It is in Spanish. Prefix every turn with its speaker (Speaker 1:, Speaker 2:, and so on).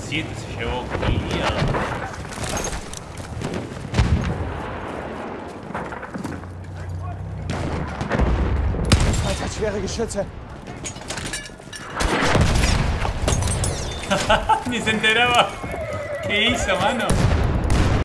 Speaker 1: 7 se llevó Kilia.
Speaker 2: Schwere Geschütze.
Speaker 1: Ni se enteraba. ¿Qué hizo, mano?